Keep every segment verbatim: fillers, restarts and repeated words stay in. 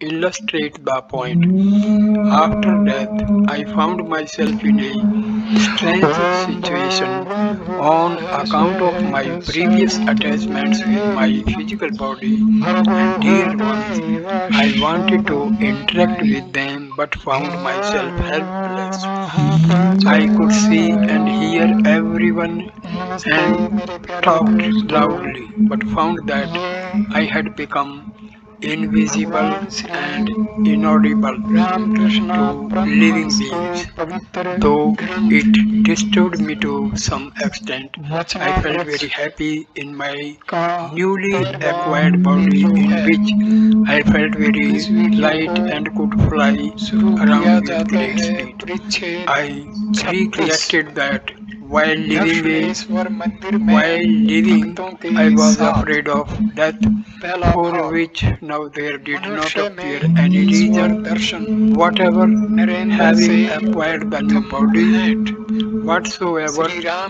illustrate the point. After death, I found myself in a strange situation on account of my previous attachments with my physical body and dear ones. I wanted to interact with them but found myself helpless. I could see and hear everyone and talked loudly, but found that I had become invisible and inaudible to living beings. Though it disturbed me to some extent, I felt very happy in my newly acquired body, in which I felt very light and could fly around with great speed. I recollected that while living a, while living I was afraid of death, for which now there did not appear any reason whatever. Having acquired the new body, whatsoever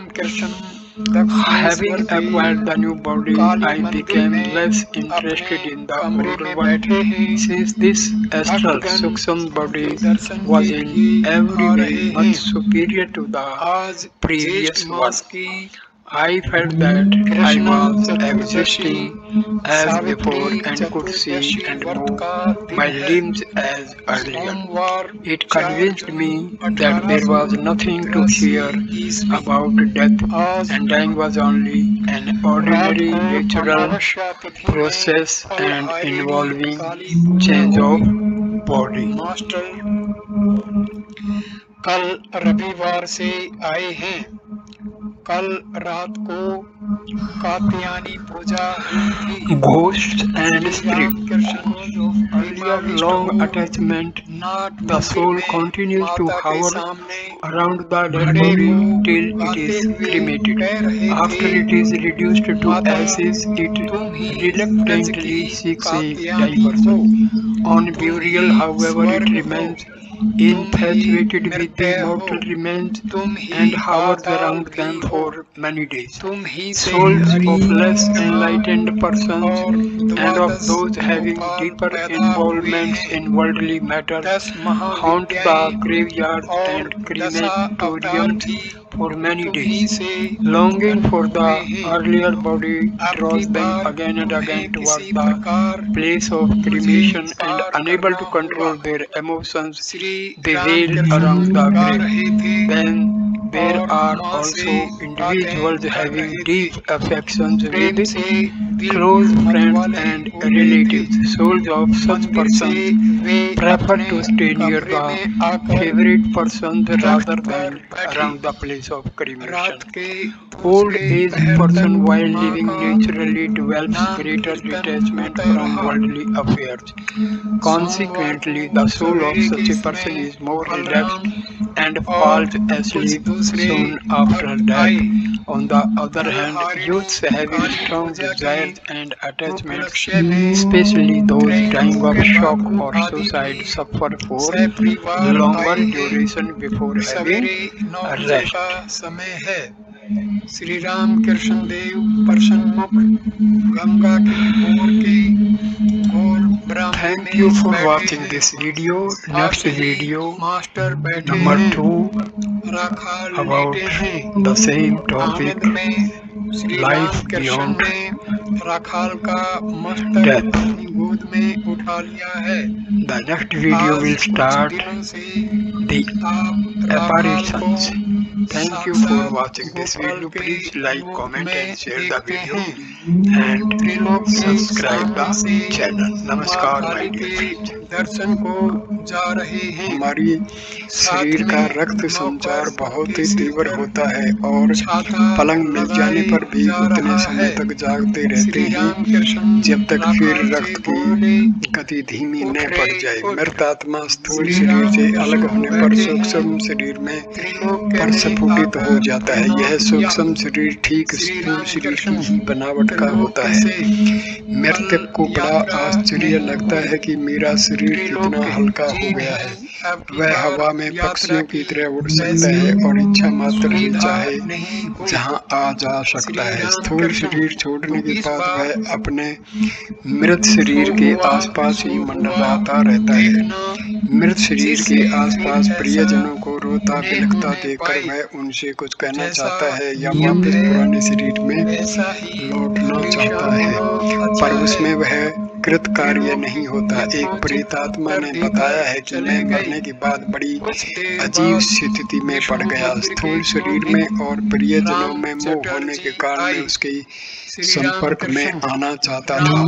Having acquired the new body, I became less interested in the older one, since this astral Sukshma body was in every way much superior to the previous one. I felt that I was existing as before and could see and move my limbs as earlier. It convinced me that there was nothing to fear about death, and dying was only an ordinary natural process and involving change of body. कल रविवार से आए हैं। कल रात को कात्यायनी पूजा हुई थी। Ghosts and spirits. After long attachment, the soul continues to hover around the dead body till it is cremated. After it is reduced to ashes, it reluctantly seeks a diversion. On burial, however, it remains infatuated with the mortal remains and hovers around them for many days. Souls of less enlightened persons and of those having deeper involvements in worldly matters haunt the graveyards and crematoriums for many days. Longing for the earlier body draws them again and again towards the place of cremation, and unable to control their emotions, they wail around the grave. Then there are also individuals having deep affections with close friends and relatives. Souls of such persons prefer to stay near the favorite persons rather than around the place of cremation. Old age person while living naturally develops greater detachment from worldly affairs. Consequently, the soul of such a person is more relaxed and falls asleep soon after death. On the other hand, youths having strong desires and attachments, especially those dying of shock or suicide, suffer for longer duration before having rest. Shri Ram Krishna देव प्रसन्नमुख गंगा की ओर के गोल ब्रह्म। Thank you for watching this video. Next video number two about the same topic, life beyond death. The next video will start the apparitions. Thank you for watching this video. Please like, comment and share the video and subscribe the channel. Namaskar my dear friends. दर्शन को जा रहे हैं। हमारी शरीर का रक्त संचार बहुत ही तीव्र होता है और पलंग मिल जाने पर भी उतने समय तक जागते रहते हैं जब तक फिर रक्त की गति धीमी न पड़ जाए। मृत आत्मा स्थूल शरीर से अलग होने पर सूक्ष्म शरीर में पर स्फुटित हो जाता है। यह सूक्ष्म शरीर ठीक स्थूल शरीर की ही बनावट का होता है। मृतक को बड़ा आश्चर्य लगता है कि मेरा शरीर कितना हल्का हो गया है। वह हवा में पक्षियों की तरह उड़ सकता है और इच्छा मात्र से चाहे जहां आ जा सकता है। स्थूल शरीर छोड़ने के बाद वह अपने मृत शरीर के आसपास ही मंडराता रहता है। मृत शरीर के आसपास प्रियजनों को रोता बिलखता देखकर वह उनसे कुछ कहना चाहता है या वापस पुराने शरीर में लौटना चाहता है, पर उसमें वह कृत कार्य नहीं होता। एक प्रेतात्मा ने बताया है कि मैं मरने के बाद बड़ी अजीब स्थिति में पड़ गया। स्थूल शरीर में और प्रियजनों में मोह होने के कारण मैं उसके संपर्क में आना चाहता था,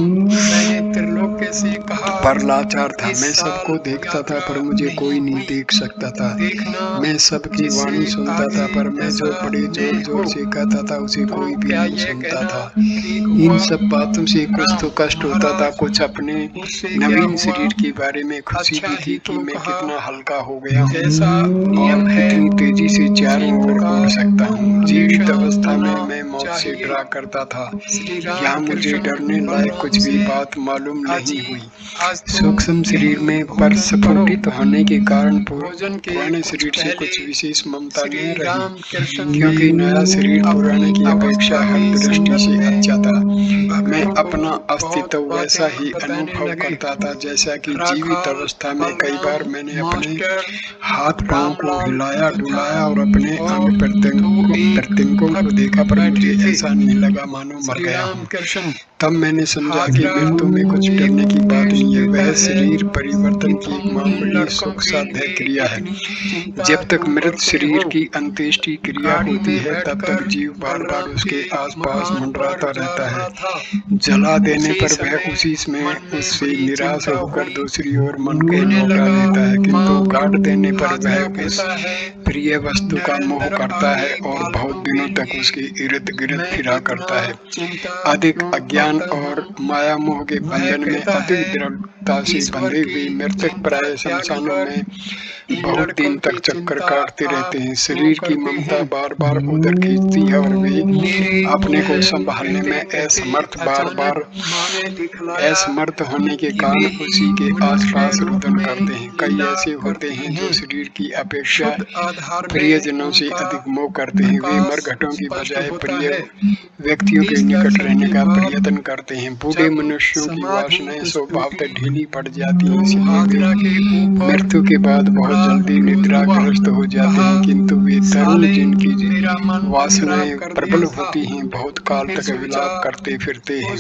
पर लाचार था। मैं सबको देखता था पर मुझे कोई नहीं देख सकता था। मैं सबकी वाणी सुनता था पर मैं जो बड़े जोर जोर से कहता था उसे कोई भी नहीं सुनता था। इन सब बातों से कुछ तो कष्ट होता था, कुछ अपने नवीन शरीर के बारे में खुशी भी थी कि मैं कितना हल्का हो गया हूँ और कितनी तेजी से चारों ओर उड़ सकता हूँ। जीवित अवस्था में मैं मौत से डरा करता था। यहाँ मुझे डरने लायक कुछ भी बात मालूम नहीं हुई। सूक्ष्म शरीर में पर स्फुटित होने के कारण पुराने शरीर से कुछ विशेष ममता नहीं रही, क्योंकि नया शरीर पुराने की अपेक्षा हर दृष्टि से अच्छा था। मैं अपना अस्तित्व वैसा ही अनुभव करता था जैसा कि जीवित अवस्था में। कई बार मैंने अपने हाथ पांव को हिलाया डुलाया और अपने अंग प्रत्यंगों को देखा, पर मुझे ऐसा नहीं लगा मानो मर गया हूँ। तब मैंने समझा कि मृत्यु में कुछ डरने की बात नहीं है। वह शरीर परिवर्तन की एक मामूली सुख साध्य क्रिया है। जब तक मृत शरीर की अंत्येष्टि क्रिया होती है तब तक जीव बार बार उसके आसपास मंडराता रहता है। जला देने पर वह उसी में उससे निराश होकर दूसरी ओर मन को लौटा देता है, किंतु गाड़ देने पर वह उस प्रिय वस्तु का मोह करता है और बहुत दिनों तक उसके इर्द गिर्द फिरा करता है। अधिक अज्ञान और माया मोह के बंधन में अधिक दृढ़ता से बंधे हुए मृतक प्राय शमशानों में बहुत दिन तक चक्कर काटते रहते हैं। शरीर की ममता बार बार उधर खींचती है और वे अपने को संभालने में असमर्थ बार बार असमर्थ होने के कारण उसी के आसपास रुदन करते हैं। कई ऐसे होते हैं जो शरीर की अपेक्षा प्रियजनों से अधिक मोह करते हैं। वे मरघटों की बजाय प्रिय व्यक्तियों के निकट रहने का प्रयत्न करते हैं। बूढ़े मनुष्यों की वासनाएं स्वभावतः ढीली पड़ जाती हैं, इसलिए मृत्यु के बाद बहुत जल्दी निद्राग्रस्त हो जाते हैं, किंतु वे तरुण जिनकी वासनाएं प्रबल होती हैं बहुत काल तक विलाप करते फिरते हैं।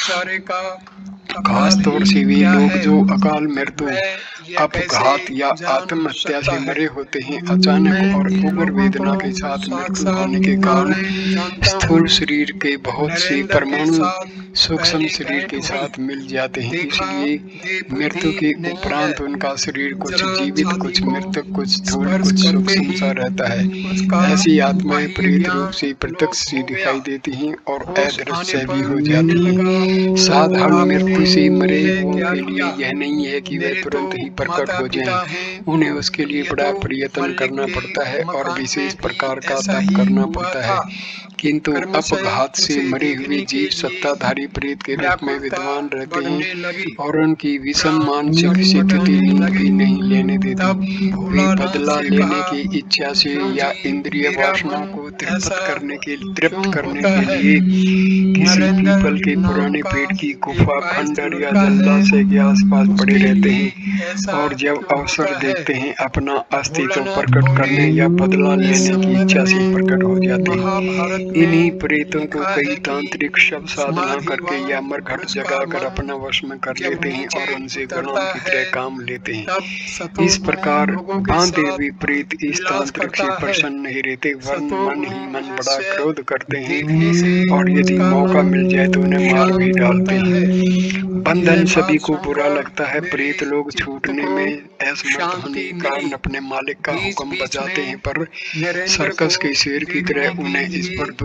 खास तौर से वे लोग जो अकाल मृत्यु, अपघात या आत्महत्या से मरे होते हैं, अचानक और उग्र वेदना के साथ मृत्यु होने के कारण स्थूल शरीर के बहुत से परमाणु सूक्ष्म शरीर के साथ मिल जाते हैं। इसलिए मृत्यु के उपरांत उनका शरीर कुछ जीवित, कुछ मृतक, कुछ स्थूल, कुछ सूक्ष्म सा रहता है। ऐसी आत्माएं प्रेत रूप से प्रत्यक्ष से दिखाई देती हैं और अदृश्य भी हो जाती हैं। साधारण मृत्यु से मरे हुओं के लिए यह नहीं है कि वे तुरंत ही प्रकट हो जाएं। उन्हें उसके लिए बड़ा प्रयत्न करना पड़ता है और विशेष प्रकार का तप करना पड़ता है। किंतु अपघात से मरे हुए जीव सत्ताधारी प्रेत के रूप में विद्वान रहते हैं और उनकी विषम मानसिक स्थिति नींद भी नहीं लेने देती। वे बदला लेने की इच्छा से या इंद्रिय वासना को तृप्त करने के तृप्त करने के लिए किसी पीपल के पुराने पेड़ की गुफा, खंडर या जलाशय के आसपास पड़े रहते हैं और जब अवसर देखते हैं अपना अस्तित्व प्रकट करने या बदला लेने की इच्छा से प्रकट हो जाते हैं। इन्हीं प्रेतों को कई तांत्रिक शव साधना करके या मरघट जगाकर अपना वश में कर लेते हैं और उनसे गुलाम की तरह काम लेते हैं। इस प्रकार बांधे हुए प्रेत इस तांत्रिक से प्रसन्न नहीं रहते, वरन मन ही मन बड़ा क्रोध करते हैं और यदि मौका मिल जाए तो उन्हें मार भी डालते हैं। बंधन सभी को बुरा लगता है। प्रेत लोग छूटने में असमर्थ होने के कारण अपने मालिक का हुक्म बजाते हैं, पर सर्कस के शेर की तरह उन्हें इस पर दुख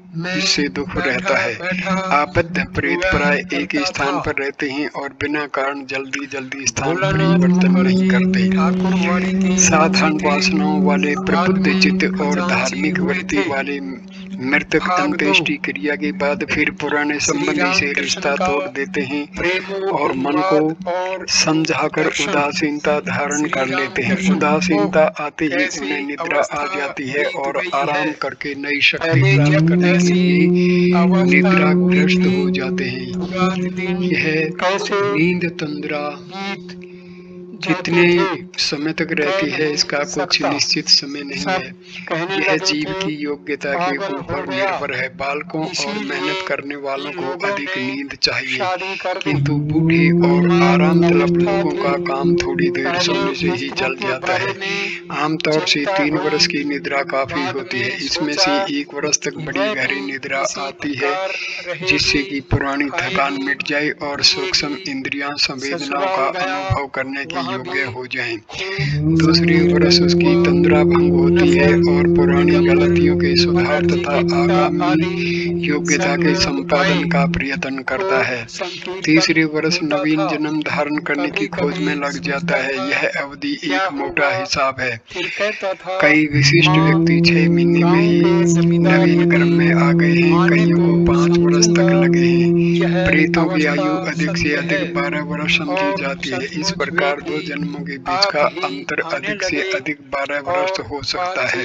इससे दुख रहता है। आबद्ध प्रेत प्राय एक ही स्थान पर रहते हैं और बिना कारण जल्दी जल्दी स्थान परिवर्तन नहीं करते। साधारण वासनाओं वाले प्रबुद्ध चित्त और धार्मिक वृत्ति वाले मृतक अंत्येष्टि क्रिया के बाद फिर पुराने संबंधी से रिश्ता तोड़ देते हैं और मन को समझाकर उदासीनता धारण कर लेते हैं। उदासीनता आते ही उन्हें निद्रा आ जाती है और आराम करके नई शक्ति प्राप्त करने के लिए निद्राग्रस्त हो जाते हैं। यह नींद तंद्रा जितने समय तक रहती है इसका कुछ निश्चित समय नहीं है। यह जीव की योग्यता के ऊपर निर्भर है। बालकों और मेहनत करने वालों को अधिक नींद चाहिए, किंतु बूढ़े और आराम तलब लोगों का काम थोड़ी देर सोने से ही चल जाता है। आमतौर से तीन वर्ष की निद्रा काफी होती है। इसमें से एक वर्ष तक बड़ी गहरी निद्रा आती है जिससे कि पुरानी थकान मिट जाए और सूक्ष्म इंद्रियां संवेदनाओं का अनुभव करने के योग्य हो जाएं। दूसरी वर्ष उसकी तंद्रा भंग होती है और पुरानी गलतियों के सुधार तथा आगामी योग्यता के संपादन का प्रयत्न करता है। तीसरे वर्ष नवीन जन्म धारण करने की खोज में लग जाता है। यह अवधि एक मोटा हिसाब है। कई विशिष्ट व्यक्ति छह महीने में ही नवीन कर्म में आ गए हैं, कईयों को पाँच वर्ष तक लगे हैं। प्रेतों की आयु अधिक से अधिक बारह वर्ष समझी जाती है। इस प्रकार दो जन्मों के बीच का अंतर अधिक से अधिक बारह वर्ष हो सकता है।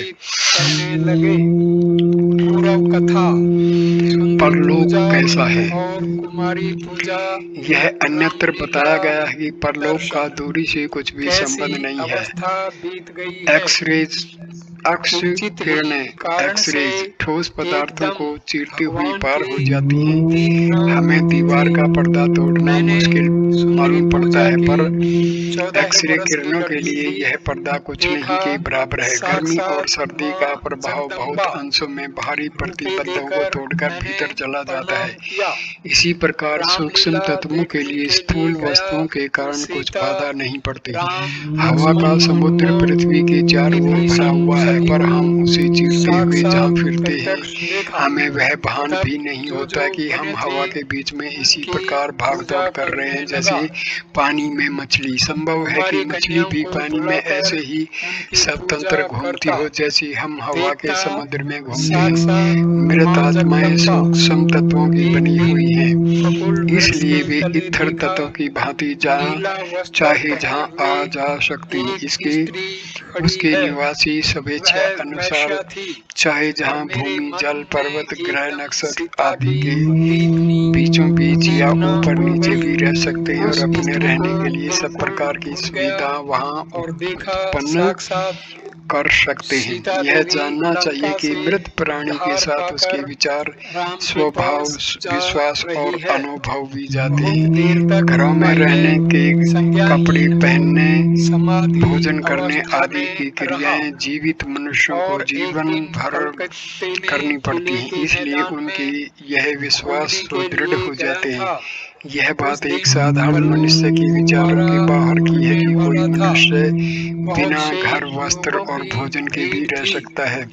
परलोक कैसा है? यह अन्यत्र बताया गया है कि परलोक का दूरी से कुछ भी संबंध नहीं है। एक्सरेज अक्ष किरणें एक्सरेज ठोस पदार्थों को चीरती हुई पार हो जाती हैं। हमें दीवार का पर्दा तोड़ना मुश्किल मालूम पड़ता है, पर एक्सरे किरणों के लिए यह पर्दा कुछ नहीं के बराबर है। गर्मी और सर्दी का प्रभाव बहुत अंशों में बाहरी प्रतिबंधों को तोड़कर भीतर चला जाता है। इसी प्रकार सूक्ष्म तत्वों के लिए स्थूल वस्तुओं के कारण कुछ बाधा नहीं पड़ती। हवा का समुद्र पृथ्वी के चारों ओर भरा हुआ है, पर हम उसे चीरते हुए जहाँ फिरते हैं हमें वह भान भी नहीं होता कि हम हवा के बीच में इसी प्रकार भाग दौड़ कर रहे हैं जैसे पानी में मछली। संभव है कि मछली भी पानी में ऐसे ही स्वतंत्र घूमती हो जैसे हम हवा के समुद्र में घूमते हैं। मृत आत्माएं सूक्ष्म तत्वों की बनी हुई हैं, इसलिए वे इथर तत्वों की भांति जहाँ चाहे जहाँ आ जा सकती। इसके उसके निवासी स्वेच्छा अनुसार चाहे जहाँ भूमि जल पर्वत ग्रह नक्षत्र आदि के बीचों बीच या ऊपर नीचे भी रह सकते हैं और अपने रहने के लिए सब प्रकार की सुविधा वहाँ उत्पन्न कर सकते हैं। यह जानना चाहिए कि मृत प्राणी के साथ उसके विचार, स्वभाव, विश्वास और अनुभव भी जाते हैं। घरों में रहने के, कपड़े पहनने, भोजन करने आदि की क्रियाएं जीवित मनुष्यों को जीवन भर करनी पड़ती हैं, इसलिए उनके यह विश्वास सुदृढ़ हो जाते हैं। यह बात एक साधारण मनुष्य के विचारों के बाहर की है कि कोई मनुष्य बिना घर, वस्त्र और भोजन के भी रह सकता है।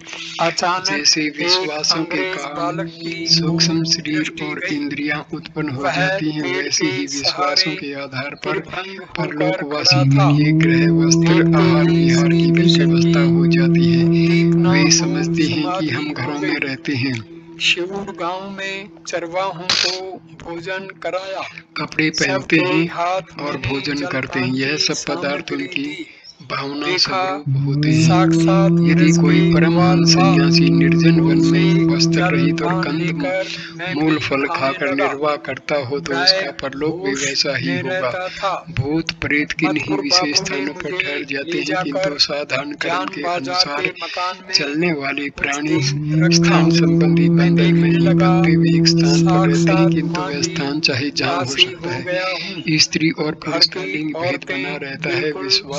जैसे विश्वासों के कारण सूक्ष्म शरीर और इंद्रियां उत्पन्न हो जाती हैं, वैसे ही विश्वासों के आधार पर परलोकवासी के लिए गृह, वस्त्र, आहार विहार की भी व्यवस्था हो जाती है। वे समझते हैं कि हम घरों में रहते हैं। शिवूर गांव में चरवाहों को भोजन कराया, कपड़े पहनते हैं और भोजन करते हैं। यह सब पदार्थ उनकी भावना स्वरूप होते हैं। यदि कोई परमहंस सन्यासी निर्जन वन में वस्त्र रहित और कंद मूल फल खाकर निर्वाह करता हो तो उसका परलोक भी वैसा ही होगा। भूत प्रेत किन्हीं विशेष स्थानों पर ठहर जाते हैं, किंतु साधारण कर्म के अनुसार चलने वाले प्राणी स्थान संबंधी बंधन में ही बंधे हुए एक स्थान पर रहते हैं, किंतु वह स्थान चाहे जहाँ हो सकता है। स्त्री और पुरुष का लिंग भेद बना रहता है। विश्वासों के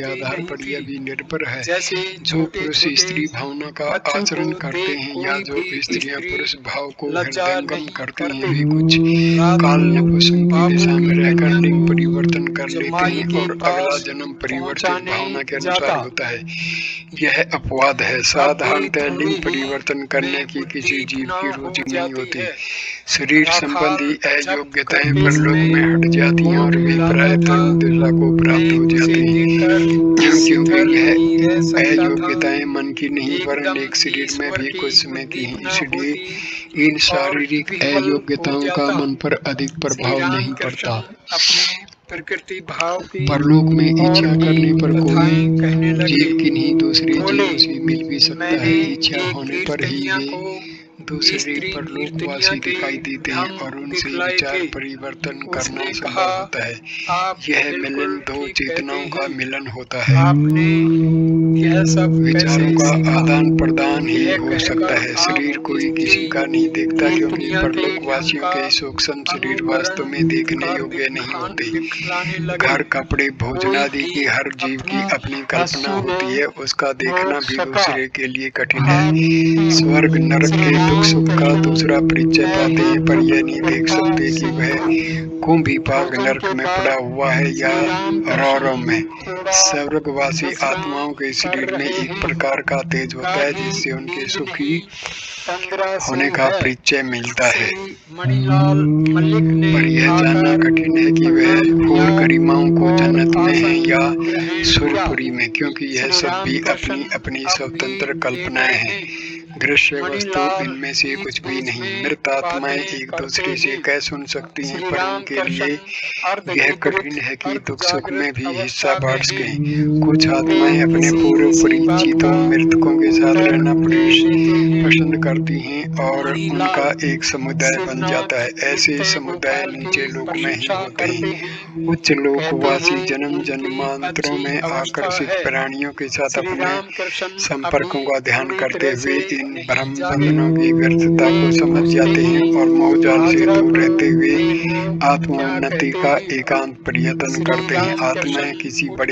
आधार पर यह भी निर्भर है। जैसे जो पुरुष स्त्री भावना का आचरण करते हैं या जो स्त्रियां पुरुष भाव को हृदयंगम करती हैं, वे कुछ काल नपुंसक की दिशा में रहकर लिंग परिवर्तन कर लेते हैं और अगला जन्म परिवर्तित भावना के अनुसार होता है। यह अपवाद है। साधारणतः लिंग परिवर्तन करने की किसी जीव की रुचि नहीं होती। शरीर संबंधी अयोग्यताएं परलोक में हट जाती हैं और वे प्राय तरुण दिशा को प्राप्त हो जाती हैं, क्योंकि यह अयोग्यताएं मन की नहीं वरन एक शरीर में भी कुछ समय की हैं। इसलिए इन शारीरिक अयोग्यताओं का मन पर अधिक प्रभाव नहीं पड़ता। प्रकृति भाव की परलोक में इच्छा करने पर कोई जीव किन्हीं दूसरे जीवों से मिल भी सकता है। इच्छा होने पर ही ये दूसरे परलोकवासी दिखाई देते हैं और उनसे विचार परिवर्तन करना संभव होता है। यह मिलन दो चेतनाओं का मिलन होता है। यह सब विचारों का आदान प्रदान ही हो सकता है। शरीर कोई किसी का नहीं देखता, क्योंकि परलोकवासियों के सूक्ष्म शरीर वास्तव में देखने योग्य नहीं होते। घर, कपड़े, भोजन आदि की हर जीव की अपनी कल्पना होती है। उसका देखना भी दूसरे के लिए कठिन है। स्वर्ग नरक के दुख सुख का दूसरा परिचय पाते हैं, पर यह नहीं देख सकते कि वह कुंभी भाग नरक में पड़ा हुआ है या रौरव में। स्वर्गवासी आत्माओं के शरीर में एक प्रकार का तेज होता है जिससे उनके सुखी होने का परिचय मिलता है। पर यह जानना कठिन है कि वह हूर गरिमाओं को जन्नत में है या सुरपुरी में, क्योंकि यह सब भी अपनी अपनी स्वतंत्र कल्पनाएं हैं। दृश्य वस्तु इनमें से कुछ भी नहीं। मृत आत्माएं एक दूसरे से कह सुन सकती हैं, पर उनके लिए यह कठिन है कि दुख सुख में भी हिस्सा बांट सकें। कुछ आत्माएं अपने पूर्व परिचितों मृतकों के साथ रहना पसंद करती हैं और उनका एक समुदाय बन जाता है। ऐसे समुदाय नीचे लोक में ही होते हैं। उच्च लोकवासी जन्म जन्मांतरों में आकर्षित प्राणियों के साथ अपने संपर्कों का ध्यान करते हुए इन भ्रम बंधनों की व्यर्थता को समझ जाते हैं और मोहजाल से दूर रहते हुए आत्मोन्नति का एकांत प्रयत्न करते हैं। आत्माएं किसी बड़े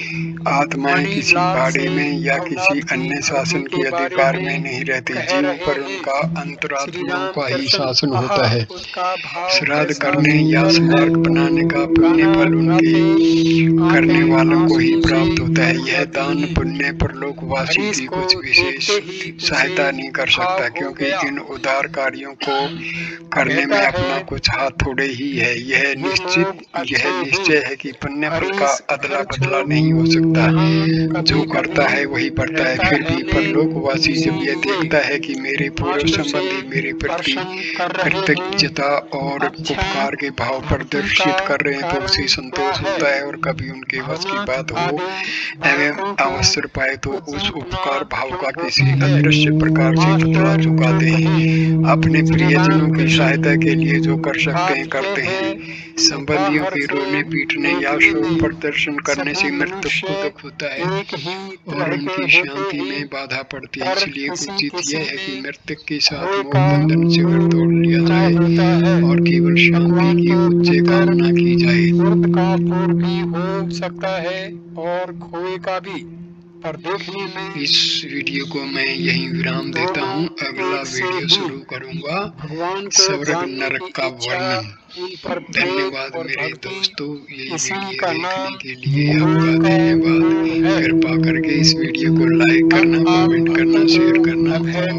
आत्माएं किसी बाड़े में या किसी अन्य शासन के अधिकार में नहीं रहती। जीव पर उनका अंतरात्माओं का ही शासन होता है। श्राद्ध करने या स्मारक बनाने का पुण्य फल उनके करने वालों को ही प्राप्त होता है। यह दान पुण्य परलोकवासी की कुछ विशेष सहायता नहीं कर सकता, क्योंकि इन उदार कार्यों को करने में अपना कुछ हाथ थोड़े ही है। यह निश्चित यह निश्चय है कि पुण्य फल का अदला बदला नहीं हो सकता। जो करता है वही बढ़ता है। फिर भी परलोकवासी जब यह देखता है कि मेरे पूर्व संबंधी मेरे प्रति कृतज्ञता और उपकार के भाव प्रदर्शित कर रहे हैं तो उसे संतोष होता है, और कभी उनके वश की बात हो एवं अवसर पाए तो उस उपकार भाव का किसी अदृश्य प्रकार से पुतला चुकाते हैं। अपने प्रियजनों की सहायता के लिए जो कर सकते हैं करते हैं। संबंधियों के रोने पीटने या शोक प्रदर्शन करने से मृतक को दुख होता है और उनकी शांति में बाधा पड़ती है। इसलिए उचित यह है कि मृतक के साथ मोह बंधन से तोड़ लिया जाए और केवल शांति की उच्च कामना की जाए। का पूर्व भी हो सकता है और खोए का भी, पर देखने में इस वीडियो को मैं यहीं विराम देता हूँ। अगला वीडियो शुरू करूँगा स्वर्ग नरक का वर्णन। धन्यवाद मेरे दोस्तों, ये वीडियो देखने के लिए आपका धन्यवाद। कृपा करके इस वीडियो को लाइक करना, कमेंट करना, शेयर करना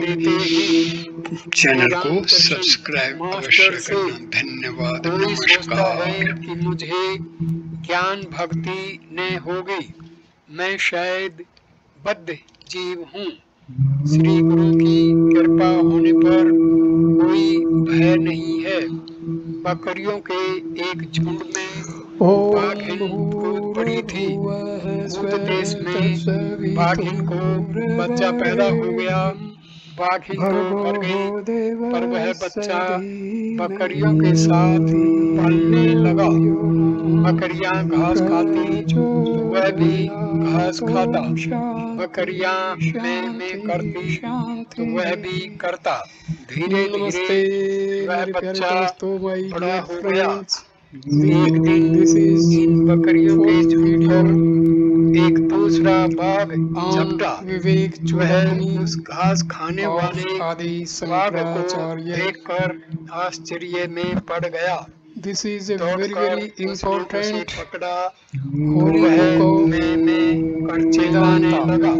और चैनल को सब्सक्राइब अवश्य करना। धन्यवाद, नमस्कार। कि मुझे ज्ञान भक्ति ने हो गई, मैं शायद बद्ध जीव हूँ। श्री गुरु की कृपा होने पर कोई भय नहीं है। बकरियों के एक झुंड में बाघिन कूद पड़ी थी। उस देश में बाघिन को बच्चा पैदा हो गया। बाघिन तो मर गई, पर वह बच्चा बकरियों के साथ पलने लगा। बकरियां घास खाती तो वह भी घास खाता। बकरियां में में करती तो वह भी करता। धीरे धीरे वह बच्चा बड़ा हो गया। एक दिन इन बकरियों के झुंड पर एक दूसरा बाघ on झपटा। Vivek वह Chudamani उस घास खाने of वाले Adi बाघ को Shankaracharya. देखकर आश्चर्य में पड़ गया। This is a very दौड़कर very उसने उसे important पकड़ा। holy वह book of मैं मैं कर चिल्लाने Vedanta. लगा।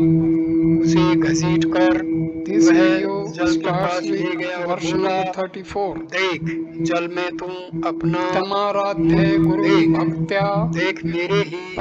उसे घसीटकर This वह video जल के starts पास ले with गया और verse बोला, number thirty-four. देख जल में तू अपना तमाराध्य गुरु देख भक्त्या देख मेरे ही समान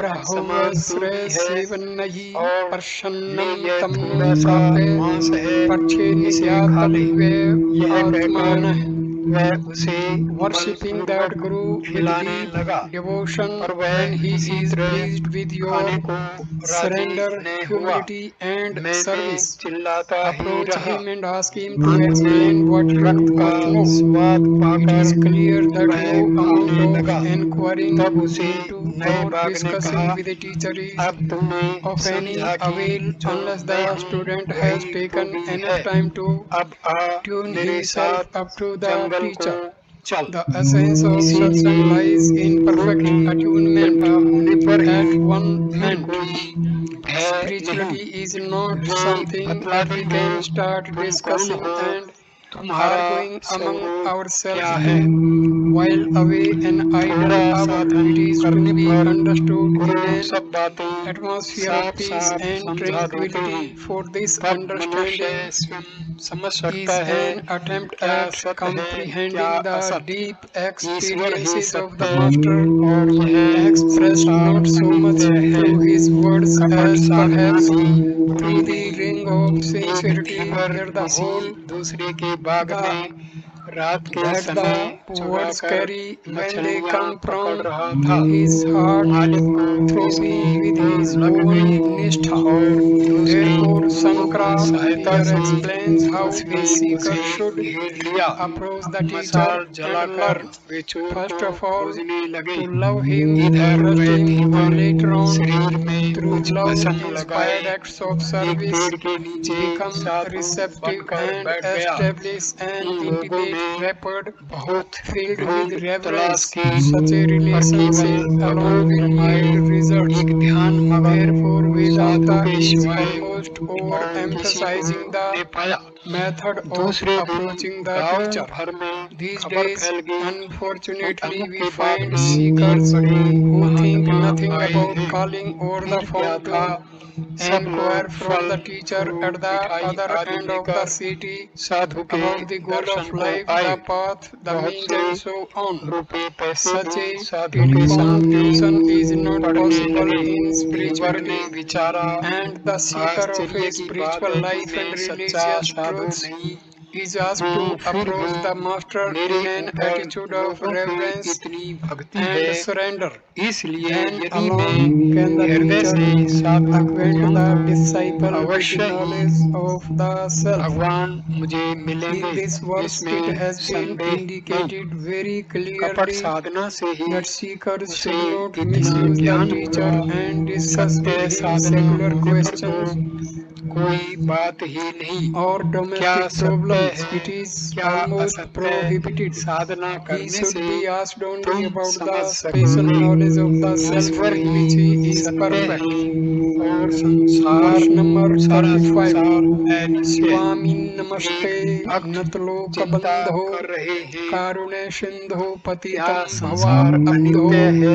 तू भी प्रहुवस्रे है सेवन्नहि और प्रसन्नं ये तम थोड़ा सा प्राप्य मांस है, पक्षे इसे खा ले। नित्यात्मवे यह आत्मानः. कहकर वह उसे Worshipping that बलपूर्वक Guru with खिलाने deep लगा। devotion और वह when he इसी is तरह pleased with your खाने को राजी surrender, न हुआ। humility and मैं service. चिल्लाता ही Approach रहा। him and ask him to अंत explain में what you रक्त का must know. स्वाद It पाकर is clear that वह no amount खाने of लगा। inquiring तब उसे into नए or बाघ ने discussing कहा, with the teacher is अब तुमने of any समझा कि avail जो unless मैं the हूँ student has वही taken तू भी enough है। time to अब आ tune मेरे himself साथ up to the jungle teacher. को चल। The essence of satsang इसीलिए lies in perfect कृपा attunement होने पर ही at one फिर moment. कोई भय Spirituality नहीं। is not way something that we बतलाते can हैं, start तुम कौन discussing हो, and तुम्हारा arguing among स्वरूप क्या ourselves है। while away and idle थोड़ा hour. साधन It is to करने be पर understood in गुरु an सब बातें atmosphere of साफ peace साफ and समझा देते tranquility. हैं। For this तब मनुष्य understanding स्वयं समझ is सकता है an attempt क्या at सत्य है, comprehending क्या the असत्य। deep Ishwar he experiences of सत्य the है Master, और यह expressed संसार not so much अनित्य है। through his words कपट as साधना perhaps भी through the नहीं। ring of एक sincerity धीवर where the किसी whole दूसरे के बाग the में रात के that समय the चुरा words कर carry when they मछलियां come पकड़ from रहा था। his heart, मालिक को throbbing इसकी with तो his लग own गई nishtha. और उसने Therefore, लोगों Sankara की सहायता here से explains how उसने a seeker उसे should घेर लिया। approach the teacher मसाल and जलाकर learn. वे चोर First को of all, खोजने लगे। to love him, इधर trust वह him, Dhiwar and later on, शरीर में through कुछ love भस्म inspired लगाए acts of एक service, पेड़ के नीचे become साधु receptive बनकर and बैठ गया। establish an उन लोगों intimate ने rapport बहुत filled ढूंढ with तलाश reverence. की, Such a पर relationship केवल alone will प्रमाण yield results. एक ध्यान मगन Therefore, साधु Vedanta के is सिवाय almost और किसी को overemphasizing ने the पाया। method of दूसरे दिन approaching the गांव teacher. भर में These खबर days, फैल गई, unfortunately, अमुक we के बाग find में seekers बड़े who think महात्मा nothing आए about हैं। calling over the फिर क्या phone था, to सब inquire लोग from फल the teacher fruit at the मिठाई other आदि end of the लेकर city साधु के about the goal Darshan of को life, आए। the path, the बहुत means, से and so on. रुपए पैसे Such भी a साधु के सामने confusion is not पड़ने possible लगे। in धीवर ने spirituality, विचारा, and the seeker of आश्चर्य a की बात spiritual है कि life मैं and सच्चा religious साधु truths नहीं is asked to हूँ, फिर approach भी the Master मेरे in an ऊपर attitude of लोगों की reverence इतनी भक्ति and है, surrender. इसलिए Then यदि alone मैं can the हृदय teacher से साधु acquaint हूँ the तो disciple with the अवश्य knowledge he of the self. भगवान मुझे मिलेंगे। In this verse, इसमें it has been संदेह नहीं। indicated very कपट clearly साधना से ही that seekers उसे should not इतना misuse the ज्ञान teacher हुआ। and discuss सत्य with him साधना secular होने पर तो questions कोई बात ही नहीं। or क्या domestic सत्य problems. है, It is क्या almost असत्य, prohibited. साधना He करने should से be asked only तुम about समझ the special सकोगे। knowledge of the self Ishwar in which he he is सत्य perfect. है और संसार Verse number सारा thirty-five. संसार अनित्य है। स्वामी नमस्ते एक भक्त नतलोक चिंता बंधो कर रहे हैं, कारुण्य सिंधो क्या पतितं संसार भवार अब्धो अनित्य है।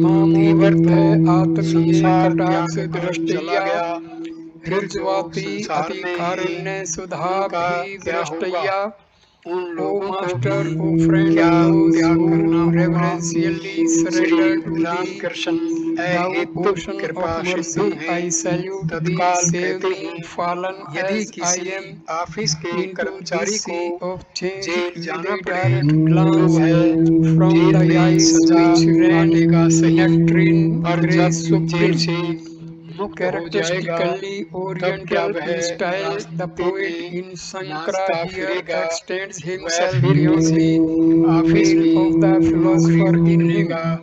धीवर मामोदित तो आत्मीय संसार कटाक्ष त्याग कर चला दृष्टया गया, फिर जो हृज्वाति संसार अति में कारुण्य है सुधा उनका भी क्या होगा। दृष्टया. उन O लोगों को Master, भी O friend क्या of those त्याग who करना होगा। reverentially Shri surrender to Ramakrishna thee, thou अहेतुक ocean कृपा of सिंधु mercy, हैं। I salute thee, तत्काल save कहते me, हैं, fallen यदि as I किसी am, ऑफिस के into कर्मचारी this को sea of change jail with जाना a पड़े direct तो glance वह from जेल thy में eyes सजा which ran काटेगा सही, nectarine और grace जब जेल supreme. से मुक्त हो जाएगा Characteristically तब क्या oriental वह in style, the रास्ते poet में in Sankara नाचता here फिरेगा। extends वह himself फिर beyond किसी the ऑफिस veil में of the नौकरी philosopher in him. ढूंढेगा।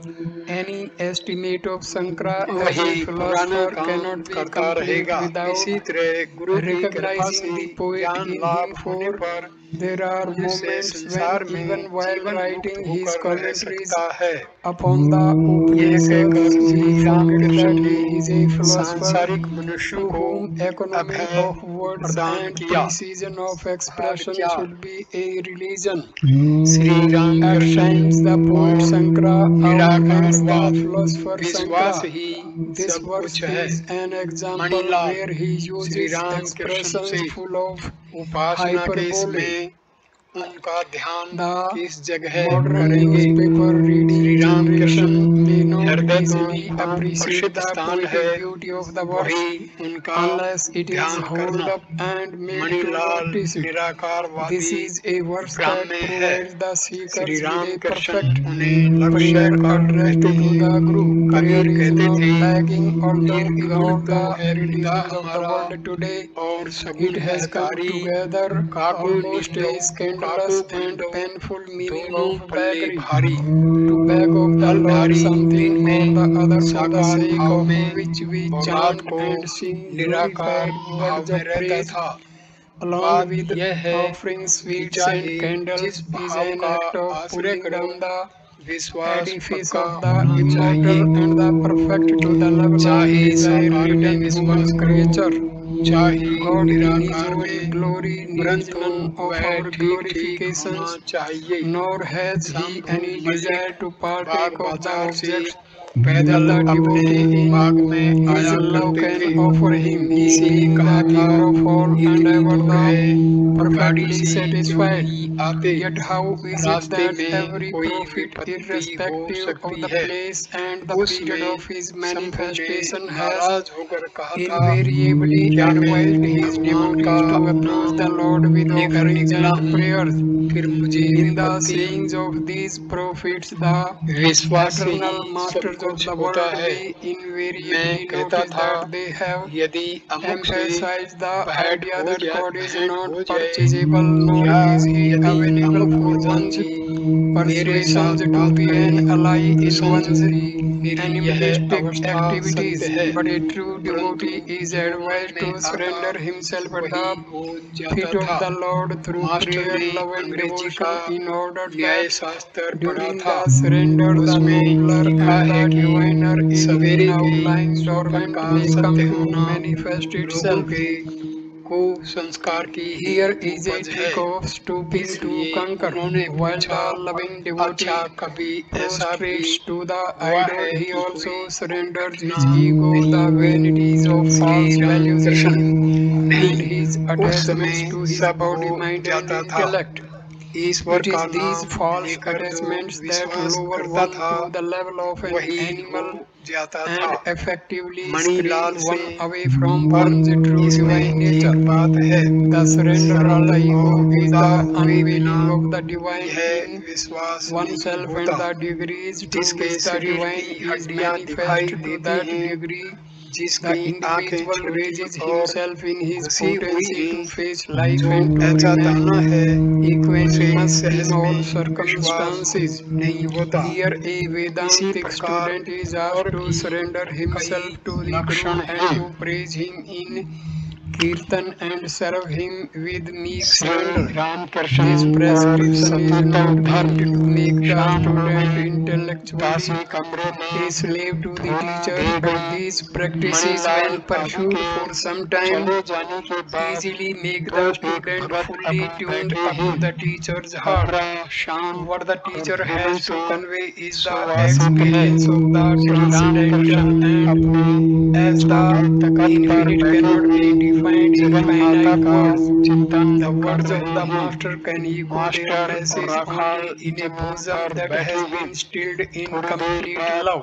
Any estimate of Sankara as a वही पुराना philosopher काम cannot be करता complete रहेगा। without इसी तरह गुरु की कृपा recognizing से the poet ज्ञान in लाभ him, होने for पर there are मनुष्य moments संसार when में even while जीवन मुक्त writing his होकर रह commentaries सकता है। upon the यह कहकर Upanishads, Shri he forget Ramakrishna that ने he is a philosopher सांसारिक मनुष्यों to को whom economy Abhay of words प्रदान and किया। precision of भाग expression चार should be a religion. Shri At Ramakrishna times the poet और Sankara outranks the निराकारवाद philosopher विश्वास Sankara. ही This सब verse कुछ है। is an example Manilal where he Shri uses Ramakrishna expressions से full of उपासना के hyperbole. समय उनका ध्यान The किस जगह modern करेंगे? newspaper Shri reading Ramakrishna generation may not हृदय easily में जहाँ appreciate प्रसिद्ध the स्थान poetic है beauty of the verse वही उनका unless it is ध्यान held करना। up and made to Manilal notice it. This निराकारवादी is a verse that ब्राह्मण है। provides the Shri seekers with a Ramakrishna perfect उन्हें लक्ष्य prayer कर addressed कहते to the हैं। Guru. Prayer कबीर is कहते not थे lagging, although in निर्गुण all तो the है खुदा religions of the हमारा world today और it सगुण है has come हकारी। together काटो almost नींदो a काटो scandalous and बंदो painful meaning दोनों of पल्ले beggary. भारी। To beg of the Lord फलधारी something दिन or में the other for the साकार sake भाव of में which we और रात chant को and sing निराकार glorified भाव words में of रहता praise था। along बात with यह है offering कि sweets चाहे and candles जिस is भाव an का act of आश्रय pulling करो down the विश्वास edifice पक्का of the होना चाहिए। immortal and the perfect to the level of चाहे desire साकार में latent विश्वास human करो creature. चाहे God in His निराकार own में, glory needs परंतु none of वह our ठीक ठीक होना glorifications, चाहिए। nor has He Shambhu any Mallik desire to Bagh partake of the बाजार से objects पैदल the अपने devotee in बाग में his आया love करते can थे। offer him. He इसी being कहा the था giver of all and इतनी ever दूर है the गाड़ी perfectly से क्यों satisfied. नहीं आते? Yet how is it रास्ते that में every कोई prophet, विपत्ति हो irrespective of सकती the है। place and the period उसमें of his शंभु ने manifestation, has नाराज होकर कहा था invariably क्या मैं advised his भगवान का devotees to approach the नाम Lord with लेकर offerings निकला and हूँ prayers. फिर मुझे In the विपत्ति। sayings of these prophets, the विश्वास से eternal ही सब masters of कुछ the होता world, है। we invariably मैं कहता notice था that they have यदि अमुक से emphasized the भेंट idea हो that जाए God is भेंट not हो जाए purchasable, nor या is He यदि available अमुक for गुरुजन one's जी मेरे persuasions साथ to बात be करें an ally in समझ one's मेरी यह animalistic अवस्था activities. सत्य है। But a true परंतु devotee is जो मन advised में to आता surrender himself at वही the हो जाता feet of था। the Lord through master prayer, ने love, and अंग्रेजी devotion, का in order न्याय that शास्त्र पढ़ा during था। the surrender, the उसमें nobler लिखा and है the कि diviner सवेरे in के outlying स्वप्न dormant का may come सत्य to होना manifest लोगों itself. के को संस्कार की ही Here is a उपज है। trick of stooping to इसलिए conquer. उन्होंने While पूछा the loving अच्छा devotee कभी ऐसा भी prostrates to the हुआ idol, है he कि also कोई surrenders घटना his ego, नहीं the हुई। vanities of false Shri values in Ramakrishna him, नहीं and his उस attachments समय to his सब body, हो mind, and जाता था। intellect. ईश्वर It का is these नाम false लेकर जो attachments that विश्वास lower करता one था to the level of an वही हो animal जाता था। and effectively मणिलाल screen से one away from पर one's true इसमें divine एक nature. बात है The surrender of सरल the ego और is खुदा the हुए बिना unveiling of the divine यह in विश्वास नहीं oneself, होता। and the degrees to जिसके which the शरीर divine की is हड्डियां दिखाई manifest, to देती that हैं degree the जिसकी आंखें individual छोटी raises और himself in his घुसी हुई potency to हैं face life जो and to ऐसा remain दाना है उसे equanimous सहज in all में विश्वास circumstances. नहीं होता। Here a इसी Vedantic प्रकार student is और asked to भी surrender कई himself to the लक्षण Guru and हैं। to praise him in Kirtan and serve him with meek Shri surrender. Ramakrishna This और prescription is सतत not धर्म meant to make the शाम student में intellectually दासी कमरे a में slave to the थोड़ी teacher, दी but गई these practices, Manilal when Babu pursued के for some time, चले जाने के बाद easily make तो the एक student भगत fully अब tuned बैठे up to हैं। the teacher's heart. कमरा शांत What the और teacher धीरे has से to convey is the सुवासित है। experience of the Shri transcendental, Ramakrishna and अपने as the छोटे तखत पर infinite बैठे cannot be defined in Jagan माता finite का words, चिंतन the कर words of रहे the हैं। master can echo their master और message Rakhal only in a जमीन bosom पर that बैठे has हैं। been stilled in थोड़ी देर complete बाद love.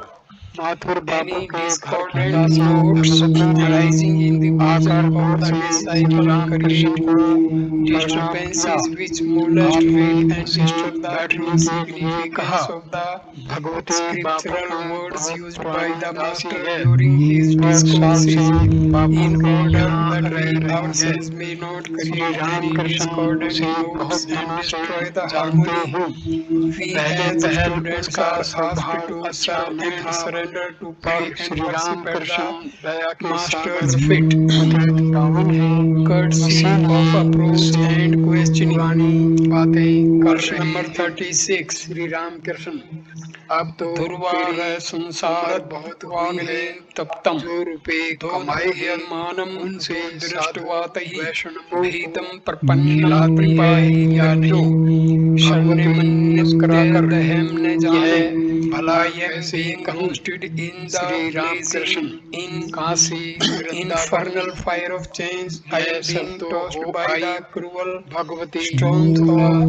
माथुर बाबू Any के discordant notes arising in the bosom of the disciple create disturbances which molest, weak and disturb the true significance of the scriptural words used by the Master during his discourses, in order that we ourselves may not create any discordant notes and destroy the harmony. We as students are asked to serve and surrender to pray and worship at the Master's feet, courtesy of approach and questioning. Verse number thirty-six. Shri Ram Krishna. अब तो दुर्वा है संसार बहुत वागले तप्तम जो रुपये दो कमाए मानम उनसे दृष्टवात ही वैष्णवों भीतम प्रपन्नम प्रपाहि या नहीं शरण्य मुस्कुराकर रहम ने जाने भला यह भी constituted in the blazing in Kashi infernal fire of change I am being tossed by the cruel Bhagwati storms of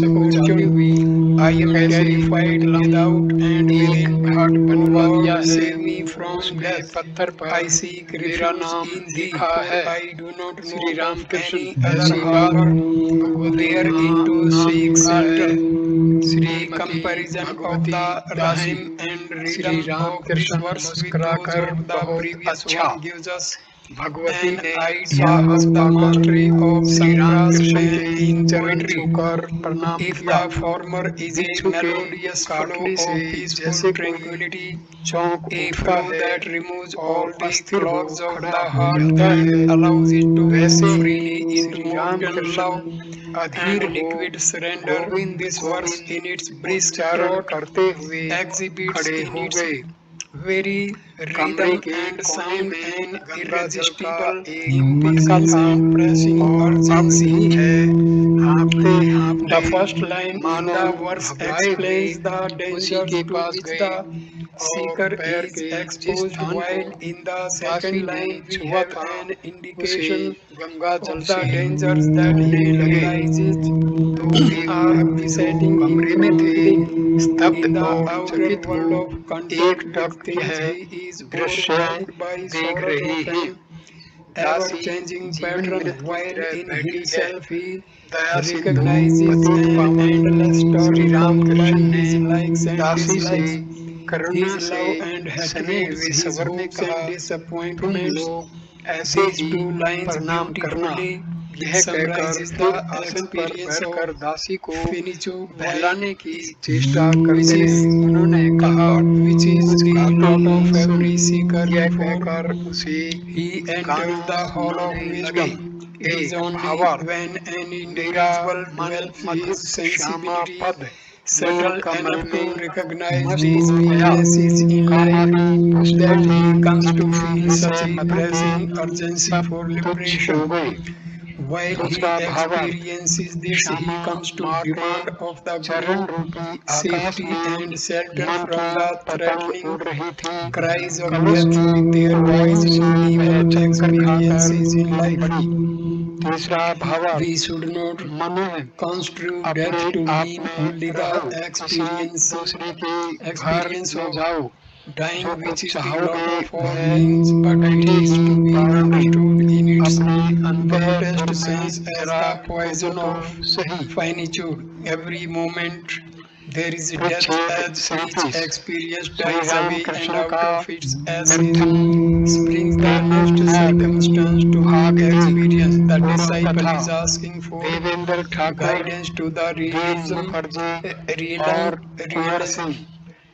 misfortune I am terrified without and within Lord save me from death पत्थर पर I seek मेरा refuge नाम in thee लिखा for है। I do not know Shri Ram of Krishna any ऐसी other बात harbor wherein to seek shelter. Shrimati Comparison of Bhagwati the दासी rhyme and Shri rhythm Ram of this Krishna verse with मुस्कुराकर those of the बहुत previous अच्छा one gives us Bhagwati an ने idea of the mastery of Shri Ram Sangra's Krishna faith के in चरण poetry. छूकर प्रणाम If किया। the former is a भिक्षु के melodious flow काटने of से peaceful जैसे tranquility, चौंक a उठता flow है that removes और all the अस्थिर हो clogs of खड़ा the हो heart जाता and है, allows it to वैसे move he freely in Shri Ram molten Krishna love Adhir and हो liquid surrender. Govind This verse Govind in its brisk उच्चारण throat करते हुए exhibits खड़े in हो its गए। very कमरे rhythm के and कोने sound में an गंगा जल का irresistible एक मटका impatience था and pressing और अब urgency. भी है। हाँफते The हाँफते first line in मानो the verse घबराए हुए explains the उसी dangers के to पास which गए the और seeker पैर is के जिस exposed, स्थान while को in the दासी second ने line we छुआ have था an उसे indication गंगा जल of the से dangers that डूबने he लगे। realizes तो एक are व्यक्ति besetting जो him कमरे में from थे within. स्तब्ध In the और outer चकित world हो of contact एक with टक things, यह he is दृश्य overwhelmed by देख sorrows रहे of हैं। an दासी ever-changing जीवन pattern, मृत्यु while की तरह in बैठी है। himself he Daya Sindhu recognizes पतित an पावन endless Shri torrent Ram of Krishna ने his likes and दासी से dislikes, करुणा his से love and सने hatreds, हुए his सवर में hopes कहा, and तुम disappointments. लोग ऐसे These ही two lines प्रणाम करना। beautifully यह कहकर summarizes फिर the आसन पर experience बैठकर of दासी को finitude, बहलाने while की his चेष्टा which करते is उन्होंने कहा, which is कुछ the गाते lot of हैं every सुन। seeker यह before कहकर उसे he enters गाना the hall of सुनाने wisdom. लगे। It is एक only भावार्थ, when an मेरा individual मन develops मधुर his श्यामा sensibility पद subtle कमल enough to में recognize मस्त these हो गया। weaknesses in life कामादि पुष्प that he में comes to जितने feel such विषय a मधुर थे pressing urgency सब for तुच्छ liberation. हो गए। While he दूसरा भावार्थ, experiences this, he Shyama comes to माँ के demand of the चरण Guru रूपी आकाश safety में and shelter मन from की the पतंग threatening उड़ रही थी। cries of कलश death की with their voice से in वह evil चक्कर खाकर experiences in गिर life. पड़ी। तीसरा भावार्थ, We should not मन construe अपने death to आप mean में only the रहो, किसी experience दूसरे के घर experience न of जाओ। dying, जो which कुछ is the चाहोगे lot of all वह beings, but it बैठे is ही to be पाओगे। understood in its अपने अंतःपुर broadest में sense as जरा the poison खोजो of तो सही। finitude. Every moment there is a death प्रच्छेद as each सैंतीस, experience Shri dies Ram away, and Krishna out का of its ashes प्रथम springs the next भाग circumstance to भाग एक experience. The पूर्ण disciple कथा is asking for Devendra Thakur, guidance to the Deen realism, Mukherjee realism, और कुंवर realism, Singh.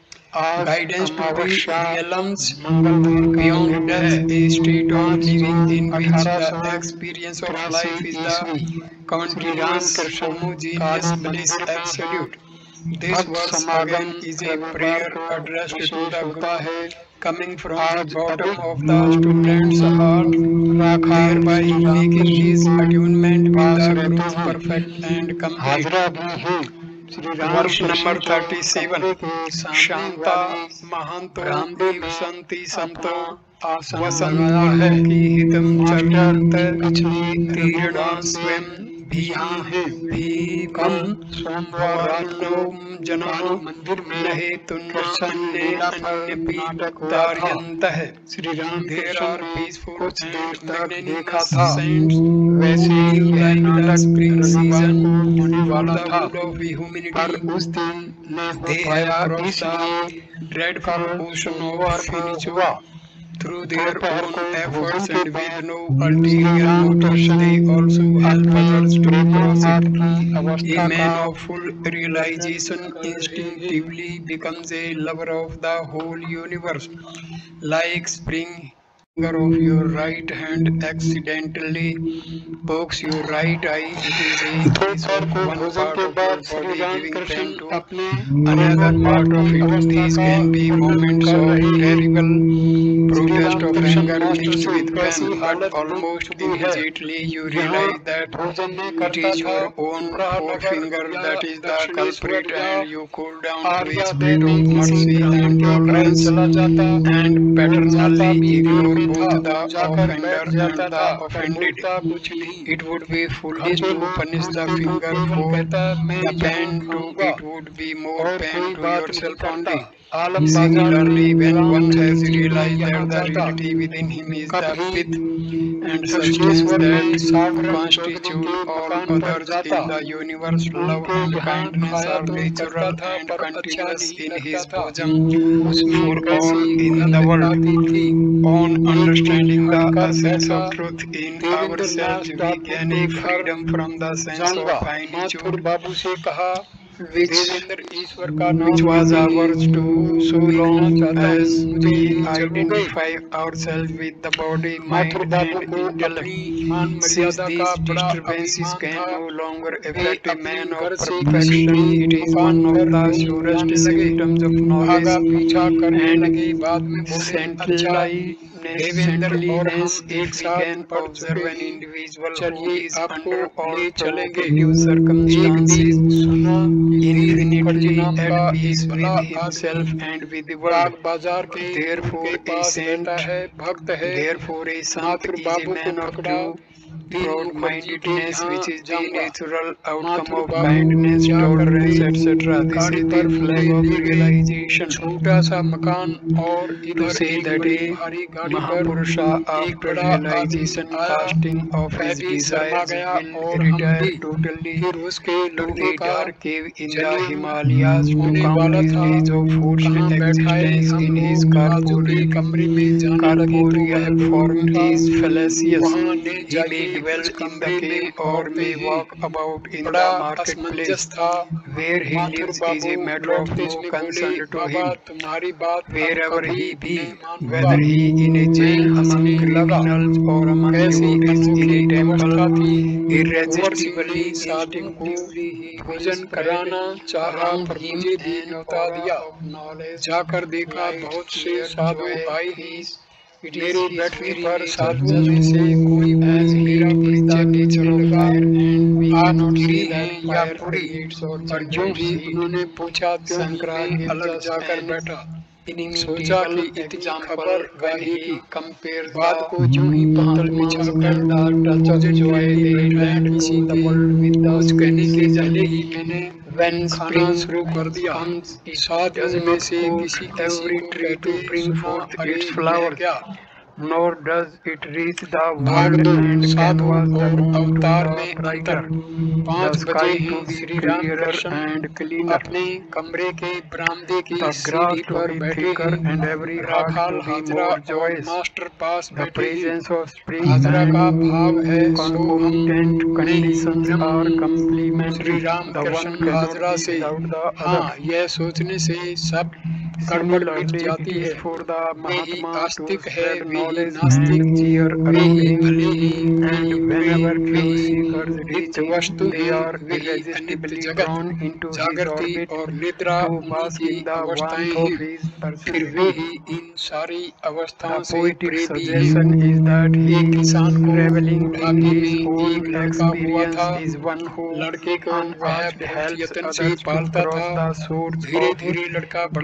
आज guidance to the Amavasya realms मंगलवार का beyond दिन death, है। a state of पाँच living in which अठारह the सौ experience of तिरासी life is the ईस्वी श्री राम continuous, कृष्ण homogeneous काली bliss मंदिर में absolute. This भक्त verse समागम again is a रविवार prayer को addressed to विशेष the होता Guru, है। coming from the आज bottom अधिक of the student's heart, राखा thereby Shri Ram making his Krishna attunement with pass the रहते Guru's हैं। perfect and complete. हाजरा भी है। श्री राम Verse कृष्ण number के thirty-seven. कमरे के सामने Shanta वाले Mahanto बरामदे Iv में Santi Santo अपना आसन Vasant लगाया है। की हितम मास्टर चरणत पिछले तीरणा रविवार से स्वयं भी यहाँ हैं। भी कल हम सोमवार रात को जनानो मंदिर में नहे तुन्ना कृष्ण लीला पर नाटक हुआ था। दार्यन्तः श्री राम There कृष्ण are ने peaceful कुछ and देर तक magnanimous देखा था। saints वैसे who live यह like the नाटक spring रविवार season को होने for वाला the था, good of पर humanity. उस दिन न हो They पाया, have crossed इसलिए the dreadful कल ocean सोमवार of को finitude हुआ। through their दोपहर own को efforts भोजन के and with बाद no Shri ulterior Ram motives. Krishna They also help अपने others to cross प्रेमान्माद it. की A अवस्था man का of full realization instinctively becomes a lover of the whole universe. Like spring finger of your right hand accidentally pokes your right eye, it is a case दोपहर of को one भोजन part के of बाद your Shri body Ram giving Krishna pain to अपने another प्रेमान्माद part of की it. अवस्था These का can be वर्णन moments कर of रहे हैं। terrible Shri protest Ram of Krishna anger master mixed से with कैसी pain, but हालत almost चुकी है। immediately you यहाँ realize that भोजन में it करता is था your own पूरा नगर forefinger या that is the Dakshineswar culprit, या and you cool down to a Arya spirit Devi of किसी mercy ब्राह्मण and के घर tolerance चला जाता and और जाता paternally भी भीड़ ignore में था, both the जाकर offender बैठ and जाता the था, पर offended. बोलता कुछ नहीं। It would be घर foolish के to लोग punish the पूछते तो finger केवल for कहता मैं the यहाँ pain to खाऊंगा it would be more और pain कोई to बात नहीं yourself करता। only. आलम बाजार में Similarly, when Ram one has जी भी realized यहाँ that the जाता। reality within him is the कभी pith and substance दक्षिणेश्वर में that सागरन चौधरी constitute के all मकान पर others जाता। in the universe, love उनके and यहाँ kindness खाया are तो करता natural था, and पर अच्छा continuous नहीं in लगता his था। bosom उसमें for all कैसी in the गंध world. आती थी। On एक दिन understanding the हटकर essence ऐसा of truth in Devendra Nath ourselves, we Thakur gain के a घर freedom from the sense जाऊंगा। of माथुर finitude बाबू से कहा which देवेंद्र ईश्वर का नाम which was लेते ही ours to so देखना long चाहता हूँ, as मुझे we ले चलोगे? identify ourselves with the body, Mathur mind, Babu and को intellect. अपनी मान Since मर्यादा का these बड़ा disturbances अभिमान can था, no longer way affect a अपने man घर of से किसी perfection, के it is मकान one of पर the रोज surest जाने लगे। symptoms of knowledge आगा पीछा करने and लगे, बाद में बोले अच्छा saintliness, देवेंद्र और हम saintliness एक if we साथ can पढ़ observe चुके an हैं, individual who चलिए is आपको under all ले चलेंगे। provocative एक circumstances दिन सुना कि वीर मुखर्जी infinitely नाम at का peace एक भला with himself आदमी and with the Bagh world. बाजार के पुल Therefore, के a पास saint, रहता है, भक्त है। therefore a sant Mathur is a बाबू को man of पकड़ा, true वीर मुखर्जी के broad-mindedness, यहाँ which is the जाऊंगा। natural outcome Mathur of Babu kindness, क्या tolerance, करते, et cetera. This गाड़ी is पर the flag मुझे of ले गए। realization. छोटा सा मकान और To इधर say एक that बड़ी a भारी गाड़ी पर Mahapurusha, एक after बड़ा आदमी realization, आया, casting off his पहले शर्मा desires, गया will और हम retire भी। totally फिर उसके to लड़के a का dark cave in the जन्म Himalayas to होने count वाला his था। days of forced कहाँ बैठाए existence in his हमको बाजू के corporeal कमरे में जाने लगे तो वह corporeal बोल form उठा is fallacious. वहाँ ले He may जाइए, dwell उस in the कमरे cave में or औरतें may हैं। walk about in बड़ा the marketplace. असमंजस था। Where he Mathur lives is Babu a matter of लौटते no समय बोले concern to बाबा him. तुम्हारी बात अब Wherever कभी he be, नहीं मानूंगा। whether he in a jail मैं among हंसने लगा। criminals or among कैसी devotees in अनोखी a temple, अवस्था थी। irresistibly, कुंवर सिंह ने साधुओं को instinctively he will भोजन spread कराना चाहा, around पर him मुझे भी an न्योता aura दिया। of knowledge, जाकर देखा light, बहुत से cheer, साधु joy, आए हैं। peace. It is मेरे his बैठने very पर nature, साधुओं just में से कोई as कोई मेरा heat is परिचय the nature पूछने of लगा, fire, and we आग cannot गिरी say है that या fire पुड़ी। creates or और जो generates ही heat. उन्होंने पूछा त्यों ही Sankara मैं gives अलग us जाकर an बैठा। सोचा inimitable कि इतनी example खबर when रहेगी। he compares बात the को जो ही पत्तल Mahatmas बिछाकर and the touch of भोजन joy के लिए they बैठाया, lend किसी to the के world with the कुछ कहने के season. पहले ही मैंने When खाना spring शुरू कर दिया। comes, it साधुओं does में not से cause किसी किसी every को tree कहते to bring सुना, forth अरे its यह flowers, क्या? nor does it reach the भाग world दो, and साधु canvas the और moon to अवतार the में brighter, अंतर। पाँच the बजे sky हैं। to be Shri Ram clearer Krishna and cleaner, अपने कमरे के बरामदे की the grass सीढ़ी to पर be बैठे thicker हैं। and every heart Rakhal to be Hazra more और joyous. मास्टर पास The बैठे हैं। presence of spring हाजरा का and भाव है सो हम concomitant नहीं conditions Brahma. are Shri complementary. Ram The Krishna one cannot Hazra be से without the हाँ, other. यह सोचने से सब गड़बड़ मिट Similarly, it जाती is है। for the way he Mahatma to आस्तिक है, spread वे ही knowledge नास्तिक, and cheer way around he him, भले हैं, वे ही and बुरे, whenever वे truth ही seekers reach नित्य it, वस्तु they हैं, are वे ही अनित्य irresistibly जगत। drawn into his जागृति orbit और निद्रा to उन्हीं bask की in the अवस्थाएं warmth of हैं। his फिर वे personality. ही इन सारी अवस्थाओं The से poetic प्रेमी हैं। suggestion is that he, एक किसान को reveling in बुढ़ापे his में own एक लड़का हुआ experience, था। is one who, लड़के को वह unwatched, बहुत helps यत्न से others to पालता cross था। the source धीरे of धीरे लड़का बड़ा हुआ,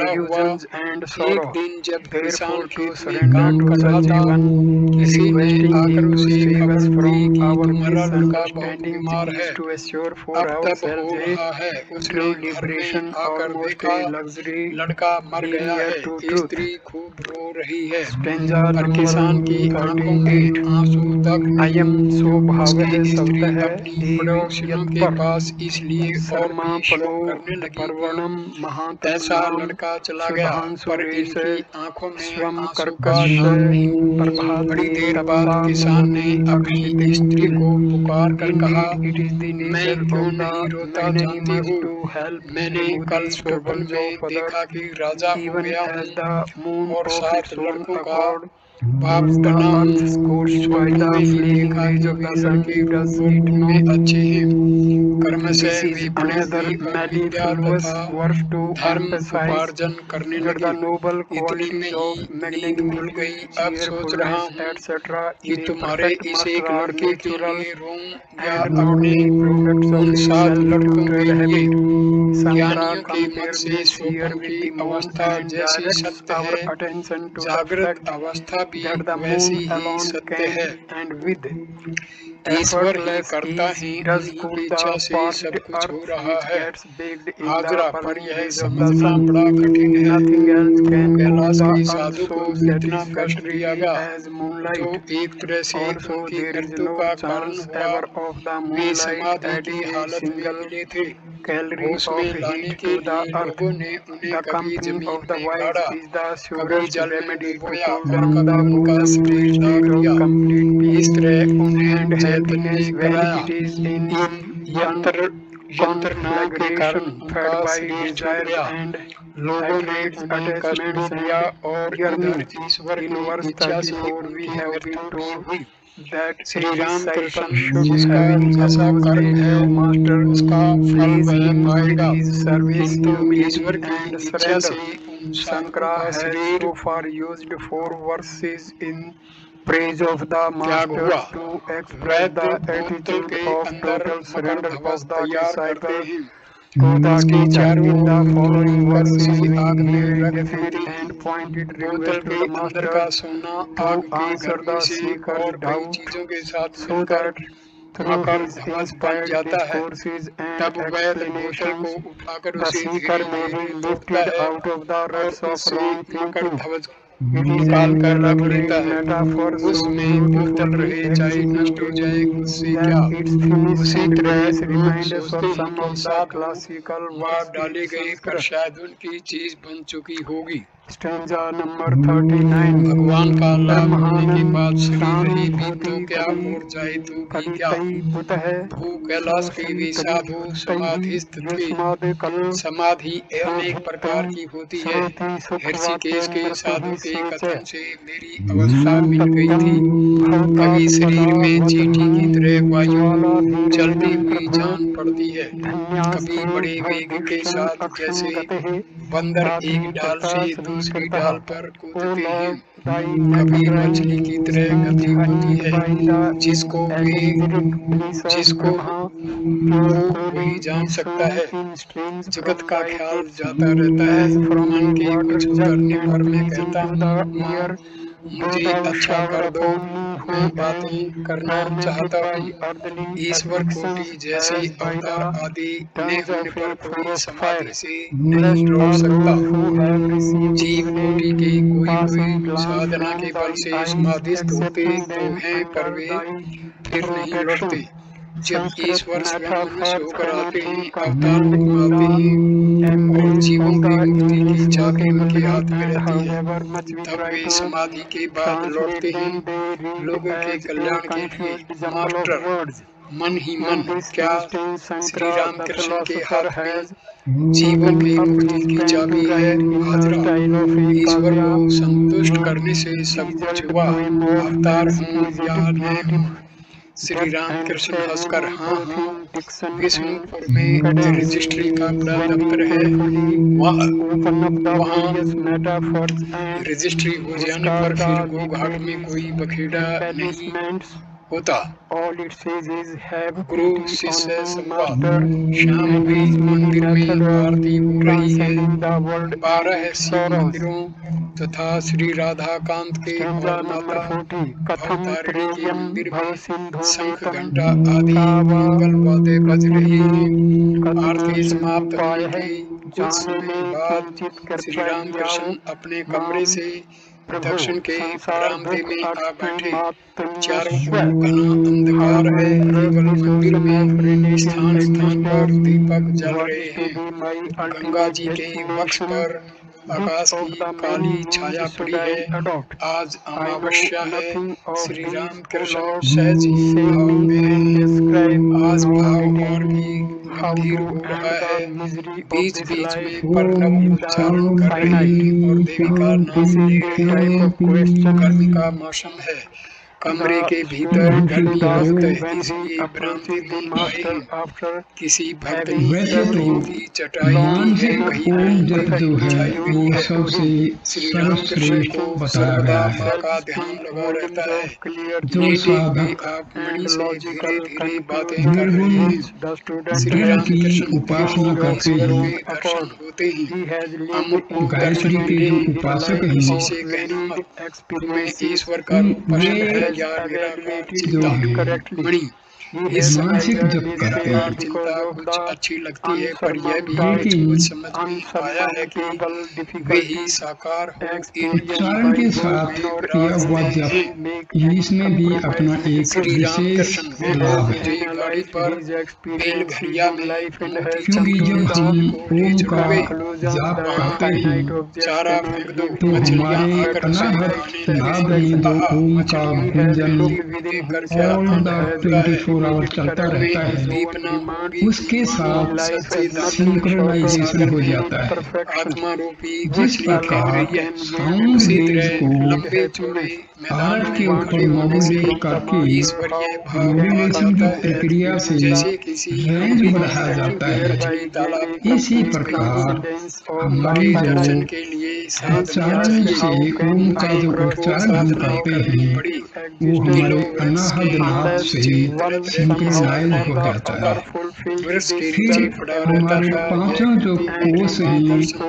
sins and एक sorrow. दिन जब किसान Therefore, to खेत में surrender काम to कर रहा such था, one, किसी ने requesting आकर him to उसे save खबर us दी from कि our तुम्हारा लड़का बहुत misunderstandings बीमार is है, to assure for अब तब हो ourselves a रहा है। उसने true घर में liberation, आकर almost देखा a luxury, लड़का मर being गया near है, to truth. स्त्री खूब रो रही है, Stanza पर number किसान की आंखों में thirty-eight. आंसू तक I am नहीं। so भावह उसकी शब्द स्त्री है अपनी देव पड़ोसियों के यत्पर पास इसलिए और शर्मा भी शोक पलो करने लगी कि पर्वणम महात्म ऐसा नाम लड़का चला गया, पर सुधांशुरेश इनकी आंखों में स्वम आंसू का कर्कश नाम नहीं। प्रभाते बड़ी देर तपसा बाद किसान ने नुमोति अपनी अक्षितिं स्त्री को पुकार कर कहा, Indeed, it is the मैं nature क्यों of नहीं the रोता जानती magnanimous हूँ, to help मैंने remove कल the स्वप्न troubles में of देखा others, कि राजा हो even गया as हूँ the moon और of सात its own लड़कों का accord बाप keeps the बना हूँ। earth's course by स्वप्न the में ही flaming देखा rays कि of वे the sun, लड़के does रूप और it गुण में अच्छे हैं, कर्म know? से This is वे बड़े another हुए और विद्या mellifluous तथा verse to धर्म emphasize उपार्जन करने that लगे। the noble इतने qualities में ही of नींद खुल magnanimity, गई। अब सोच रहा cheerfulness, हूँ et cetera कि in a तुम्हारे perfect इस master एक are लड़के के natural लिए रोऊं या and not अपने the products of उन a सात लड़कों के self-tutored लिए। habit. Shankara ज्ञानियों के मत compared से this here स्वप्न with की the moon अवस्था and जैसी directs सत्य our है, attention to the जागृत fact अवस्था भी that the वैसी moon ही alone सत्य है। can and with Ishwar he effortless करता ease है, does उन्हीं cool की the इच्छा से parched सब कुछ हो earth रहा which है। gets baked in the Hazra, पर burning यह rays of the समझना sun. बड़ा कठिन है Nothing else कि can cool कैलाश the के earth साधु so को इतना कष्ट दिया satisfactorily गया, as जो moonlight. एक तरह से Also, उनकी there is मृत्यु no का कारण chance हुआ। ever of the way moonlight समाधि adding की a हालत में single मिले थे। calorie होश of में लाने heat के to the लिए earth. लोगों ने उन्हें The कभी company जमीन of the में wise गाड़ा, is the कभी surest जल में remedy to डुबोया cool और down कभी the उनका bosom to शरीर a दाग state दिया। of complete इस peace तरह उन्हें and चैतन्य happiness when कराया। it is in इन यंत्र यंत्रणाओं के कारण conflagration, उनका fed by शरीर छूट desires गया। and लोगों ने hatreds, उन्हें कष्ट भी attachments दिया and और इधर yearnings. ईश्वर In की verse इच्छा से thirty-four, we उनकी have मृत्यु been भी told हुई। that Shri a Ram disciple Krishna should, जिसका having ऐसा opposed a कर्म है, new master, उसका फल place वह him with पाएगा, his service, किंतु humility ईश्वर की and इच्छा surrender. से उन साधुओं Shankara का has शरीर so far used four verses in praise of the त्याग हुआ। masters to express Vaidya the बोतल attitude के of अंदर total मकर surrender ध्वज of the तैयार करते disciple हैं, to the उसके teacher. चारों In the ओर following कर verses, उसे we आग में hear a रख definite देते हैं। and pointed बोतल request to के the अंदर master का सोना आग to की answer गर्मी the से seeker's और कई doubt, चीजों के साथ so मिलकर that through मकर his ध्वज बन inspired जाता है। discourses and तब वैद्य बोतल को explanations, उठाकर the उसे seeker धीरे may धीरे be तोड़ता lifted है out of the और ruts of उससे wrong मकर thinking. ध्वज It is निकाल an कर रख elaborate लेता है। metaphor so उसमें बोतल beautifully रहे चाहे नष्ट हो जाए, उससे executed क्या। that its finished उसी and तरह grace लोग reminds us सोचते of हैं some कि of the साधु classical मार works डाले in गए, पर Sanskrit. शायद उनकी चीज बन चुकी होगी। Stanza number thirty-nine. भगवान का लाभ होने के बाद शरीर रहे भी भूति तो क्या, कवि मोर जाए तो भी कवि क्या। तई पुत है भू कैलाश के वे साधु समाधिस्थ थे। समाधि अनेक प्रकार की होती है। ऋषिकेश के साधु के कथन से मेरी अवस्था मिल गई थी। कभी शरीर में चींटी की तरह वायु चलती हुई जान पड़ती है, कभी बड़े वेग के साथ जैसे बंदर एक डाल से दूसरी डाल पर कूदते हैं, कभी मछली की तरह गति होती है। जिसको वे जिसको वो वही जान सकता है। जगत का ख्याल जाता रहता है। मन के कुछ उतरने पर मैं कहता हूँ, मुझे अच्छा कर दो, मैं बातें करना चाहता हूँ। ईश्वर कोटि जैसे अवतार आदि न होने पर कोई समाधि से नहीं लौट सकता। जीव कोटि के कोई कोई साधना के बल से समाधिस्थ होते तो हैं, पर वे फिर नहीं लौटते। जब ईश्वर स्वयं मनुष्य होकर आते हैं, अवतार घुमाते हैं और जीवों की मुक्ति की चाबी उनके हाथ में रहती है, तब वे समाधि के बाद लौटते हैं लोगों के कल्याण के लिए। मास्टर मन ही मन, क्या श्री राम कृष्ण के हाथ में जीवों की मुक्ति की चाबी है। हाजरा, ईश्वर को संतुष्ट करने से सब कुछ हुआ। अवतार हूँ या न हूँ, श्री राम कृष्ण हंसकर हाँ हाँ। विष्णुपुर में रजिस्ट्री का बड़ा दफ्तर है, वहाँ वहाँ रजिस्ट्री हो जाने पर फिर गोघाट में कोई बखेड़ा नहीं होता। All it says is have Guru pity शिष्य on me, संवाद। master, शाम and हुई, his मंदिर में method of आरती हो रही है। transcending the world and बारह its शिव sorrows. मंदिरों तथा श्री राधा कांत के Stanza और number माता forty. Katham भवतारिणी के Treyam मंदिर में Bhavasindhu शंख Metam घंटा आदि Kava मंगल वाद्य बज रहे हैं। आरती कथम समाप्त उपाय होने है के कुछ जाने समय में बाद किंचित श्री कृपा रामकृष्ण कियाओ अपने कमरे माम से प्रभु दक्षिण के संसार बरामदे दुख में आ अर्थी बैठे। मातृ चारों ओर घना अंधकार है, केवल मंदिर में स्थान स्थान पर दीपक जल रहे हैं। गंगा जी के वक्ष पर आकाश की काली छाया पड़ी है। आज अमावस्या है। श्री राम कृष्ण सहज ही भाव में हैं। आज भाव और भी गंभीर हो रहा है। बीच बीच में प्रणव उच्चारण कर रहे हैं और देवी का नाम ले रहे हैं। गर्मी का मौसम है। कमरे के भीतर गर्मी बहुत है, इसलिए बरामदे में आए हैं। किसी भक्त ने लकड़ियों की चटाई दी है, वही पर जो है बिछाई वो गई है। सबसे श्री रामकृष्ण सर्वश्रेष्ठ को बताया सर्वदा गया माँ है। का ध्यान लगा रहता है। जो लेटे हुए साधक आप मणि से धीरे धीरे बातें कर निर्गुण रहे हैं। श्री दृढ़ की रामकृष्ण उपासना को करते ईश्वर हैं। के दर्शन होते हैं। अमुक को दर्शन गायत्री के मिले, जो उपासक किसी हैं से कहना मत, तुम्हें ईश्वर का उन रूप पसंद वे है या निराकार जो चिंता हैं मणि। इस समय मानसिक जप करते निराकार हैं, चिंता कुछ अच्छी लगती है, पर यह भी लेकिन कुछ समझ में आया है कि वे ही साकार हो इन उच्चारण के साथ किया हुआ जप इसमें भी अपना एक श्री विशेष रामकृष्ण लाभ है। मुझे गाड़ी पर बेलघरिया में मोती क्योंकि जब हम ओम का जाप करते हैं चारा फेंक दो, तो मछलियां हमारे आकर उसे अनाहत खाने नाभ लगे। में जो आहा, ओम का मछलियों गुंजन को देखकर क्या ऑल आनंद द होता है। ट्वेंटी फोर आवर चलता रहता तुम्हें है, दीपना होगी उसके कि मानो साथ सच्चिदानंद सिंक्रोनाइजेशन हो जाता है। आत्मा रूपी जिस मछली फेंक प्रकार रही है, साउंड उसी वेव्स तरह को लंबे चौड़े मैदान आरत में के ऊपर खड़े होने से मॉड्यूलेट करके ईश्वरीय भाव आ मॉड्यूलेशन की जाता है, प्रक्रिया से जैसे किसी रेंज लंबी बढ़ाया रखी जाता हुई है। मछली तालाब तक इसी पहुंच गई हो। प्रकार हमारी उनके दर्शन जो के लिए साधना उच्चारण से चाहिए। ओम का मुझे जो कठोर उच्चारण हम साधना करते करनी हैं पड़ी। वो हमारे किलो वृक्ष के अनाहद नाभ नीचे से तरह तरह की सिंक्रोनाइज साधनाएं हो जाता करता है। वृक्ष के फिर नीचे खड़ा रहता हमारे था। पांचों जो कोष हैं,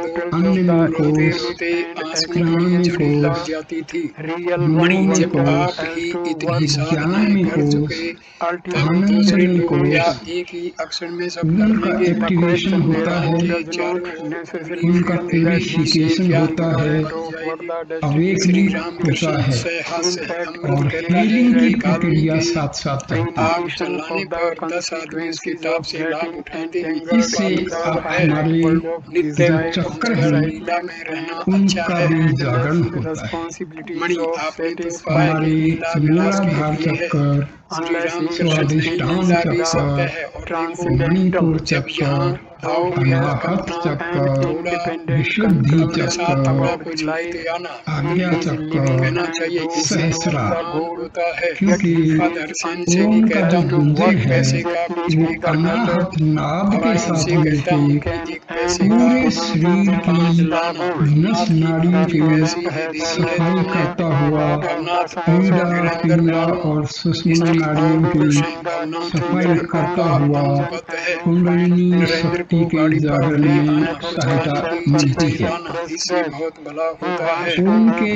अन्न में रोते कोष, रोते आंसुओं प्राण की में झड़ी लग कोष, जाती थी। मनों मणि, में जब आप कोष, ही इतनी विज्ञान साधनाएं में कर कोष, चुके, तब आनंद दूसरे में लोग क्या कोष, एक ही अक्षर में सब कर उनका लेंगे? एक्टिवेशन होता मन है, के चारों ओर उंगली उनका फेरते हैं, प्यूरिफिकेशन क्या होता है, बन जाएगी? श्री अवेकनिंग रामकृष्ण होता है सहहास्य और अमृत कहता है। हीलिंग की एक आदमी प्रक्रिया के साथ साथ चलती है। आग जलाने पर दस आदमी उसके ताप से लाभ उठाते हैं। इससे बात खराब आप है। हमारे नित्य जो और चक्र जड़ हैं लीला में रहना अच्छा उनका है। भी जागरण होता है। मणि, आपने तो कहा है कि हमारे लीला विलास के मूलाधार लिए है। चक्कर, श्री रामकृष्ण की स्वादिष्टान लीला भी सत्य चक्कर, है। और देखो, मणिपुर जब यहाँ चक्कर, आओ अनाहत अपना चक्कर, थोड़ा विशुद्धि अपने साथ थोड़ा चक्कर, कुछ लेते आना। आज्ञा चक्कर, कहना चाहिए इससे सहस्रा, नुकसान होता है। क्योंकि फादर सेन से भी ओम का कहता जो हूँ गुंजन एक है पैसे का कुछ वो भी करना लो। अनाहत नाभ के भगवान साथ से कहता हूँ मिलके कि एक पैसे का पूरे शरीर पांच की लाना। नस नाथ की नाड़ी मूर्ति की कैसी है देखी है सफाई तुमने? करता हुआ भवनाथ पीड़ा वीरेंद्र पीड़ा बाबू और सुषुम्ना स्त्री नाड़ियों ओम की पुरुष हैं। भवनाथ सफाई वीरेंद्र करता का हुआ नामबद्ध है। कुंडलिनी नरेंद्र शक्ति को के गाड़ी पर जागरण ले में आना और सहायता खाने की मिलती चीजें है। लाना, इससे बहुत भला होता है। ओम के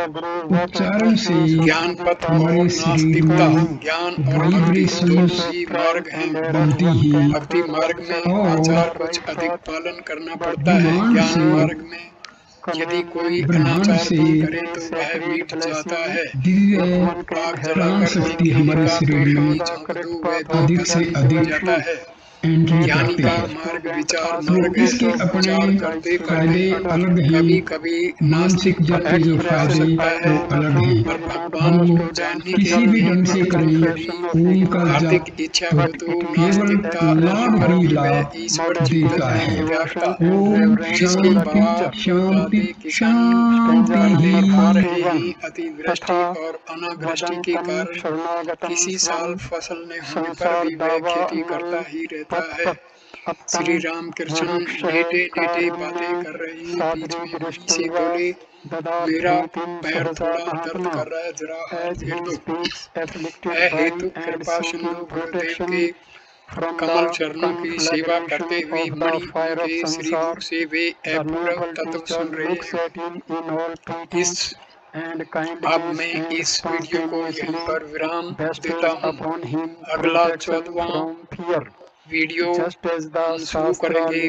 उच्चारण से ज्ञान पथ और हमारे शरीर नास्तिकता, में ज्ञान और भक्ति वाइब्रेशंस दोनों ही मार्ग हैं। बनती ही भक्ति मार्ग में और आचार कुछ अधिक पालन करना पड़ता है। ब्रह्मांड ज्ञान से मार्ग में यदि कोई ब्रह्मांड अनाचार से भी करे तो वह मिट जाता है। दिव्य आग प्राण जलाकर शक्ति मिट्टी हमारे का शरीर में झोंक दो, वह भी अधिक से भस्म हो अधिक जाता है। एंट्री ज्ञानी करते का हैं। मार्ग विचार तो मार्ग है। इसके अपने विचार करते फायदे करते अलग कभी हैं, कभी मानसिक नास्तिक जप के जो पलट फायदे सकता वो है। अलग हैं। पर भगवान वो को जानने के किसी भी लिए ढंग से भक्तों करें, कभी ओम का हार्दिक जप इच्छा तो हो तो केवल नास्तिकता लाभ पर ही भी वह लाभ ईश्वर देता चिंतन है। नहीं त्यागता। ओम जिसके शांति बाप शांति दादे किसान शांति पहले खा ही। रहे हैं। अतिवृष्टि और अनावृष्टि के कारण किसी साल फसल न होने पर भी वह खेती करता ही रहता है। श्री राम कृष्ण लेटे लेटे बातें कर रहे हैं, बीच में वहीं से बोले, मेरा पैर थोड़ा दर्द कर रहा है, जरा हाथ फेर दो। ऐ हेतु कृपा सिंधु गुरुदेव के कमल चरणों की सेवा करते हुए मणि के श्री मुख से वे अपूर्व तत्व सुन रहे हैं। इस अब मैं इस वीडियो को यहीं पर विराम देता हूँ। अगला चौदहवां वीडियो हम शुरू करेंगे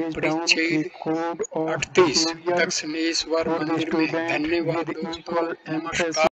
परिच्छेद अड़तीस दक्षिणेश्वर मंदिर में। धन्यवाद दोस्तों, नमस्कार।